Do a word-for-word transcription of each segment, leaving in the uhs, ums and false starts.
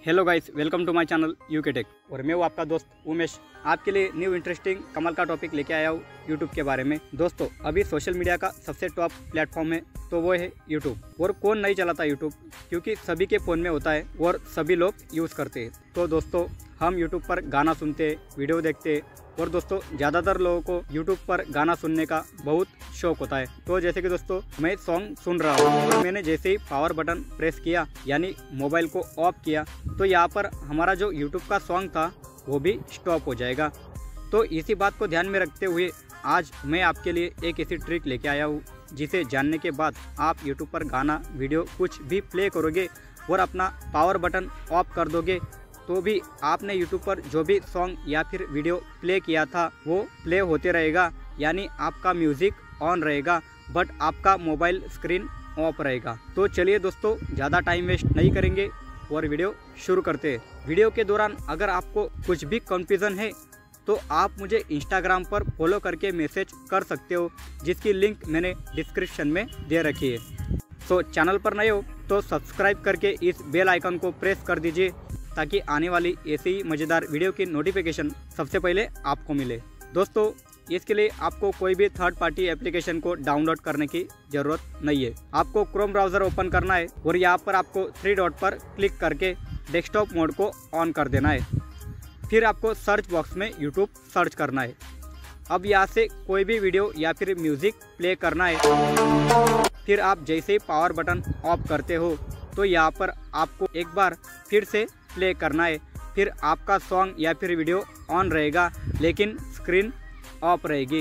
Hello guys, welcome to my channel UK tech. और मैं हूँ आपका दोस्त उमेश, आपके लिए न्यू इंटरेस्टिंग कमाल का टॉपिक लेके आया हूँ यूट्यूब के बारे में। दोस्तों, अभी सोशल मीडिया का सबसे टॉप प्लेटफॉर्म है तो वो है यूट्यूब। और कौन नहीं चलाता यूट्यूब, क्योंकि सभी के फ़ोन में होता है और सभी लोग यूज़ करते हैं। तो दोस्तों, हम यूट्यूब पर गाना सुनते, वीडियो देखते, और दोस्तों ज़्यादातर लोगों को यूट्यूब पर गाना सुनने का बहुत शौक होता है। तो जैसे कि दोस्तों, मैं सॉन्ग सुन रहा हूँ और मैंने जैसे ही पावर बटन प्रेस किया, यानी मोबाइल को ऑफ किया, तो यहाँ पर हमारा जो यूट्यूब का सॉन्ग था वो भी स्टॉप हो जाएगा। तो इसी बात को ध्यान में रखते हुए आज मैं आपके लिए एक ऐसी ट्रिक लेके आया हूँ जिसे जानने के बाद आप यूट्यूब पर गाना, वीडियो कुछ भी प्ले करोगे और अपना पावर बटन ऑफ कर दोगे, तो भी आपने यूट्यूब पर जो भी सॉन्ग या फिर वीडियो प्ले किया था वो प्ले होते रहेगा, यानी आपका म्यूज़िक ऑन रहेगा बट आपका मोबाइल स्क्रीन ऑफ रहेगा। तो चलिए दोस्तों, ज़्यादा टाइम वेस्ट नहीं करेंगे और वीडियो शुरू करते हैं। वीडियो के दौरान अगर आपको कुछ भी कन्फ्यूज़न है तो आप मुझे इंस्टाग्राम पर फॉलो करके मैसेज कर सकते हो, जिसकी लिंक मैंने डिस्क्रिप्शन में दे रखी है। सो चैनल पर नए हो तो सब्सक्राइब करके इस बेल आइकन को प्रेस कर दीजिए ताकि आने वाली ऐसी ही मज़ेदार वीडियो की नोटिफिकेशन सबसे पहले आपको मिले। दोस्तों, इसके लिए आपको कोई भी थर्ड पार्टी एप्लीकेशन को डाउनलोड करने की ज़रूरत नहीं है। आपको क्रोम ब्राउज़र ओपन करना है और यहाँ पर आपको थ्री डॉट पर क्लिक करके डेस्कटॉप मोड को ऑन कर देना है। फिर आपको सर्च बॉक्स में यूट्यूब सर्च करना है। अब यहाँ से कोई भी वीडियो या फिर म्यूज़िक प्ले करना है। फिर आप जैसे ही पावर बटन ऑफ करते हो तो यहाँ पर आपको एक बार फिर से प्ले करना है। फिर आपका सॉन्ग या फिर वीडियो ऑन रहेगा लेकिन स्क्रीन ऑफ रहेगी।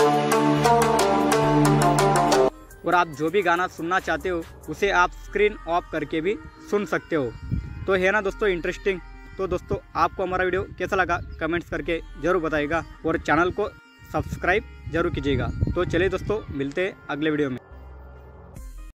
और आप जो भी गाना सुनना चाहते हो उसे आप स्क्रीन ऑफ करके भी सुन सकते हो। तो है ना दोस्तों इंटरेस्टिंग। तो दोस्तों, आपको हमारा वीडियो कैसा लगा कमेंट्स करके ज़रूर बताइएगा और चैनल को सब्सक्राइब जरूर कीजिएगा। तो चलिए दोस्तों, मिलते हैं अगले वीडियो में।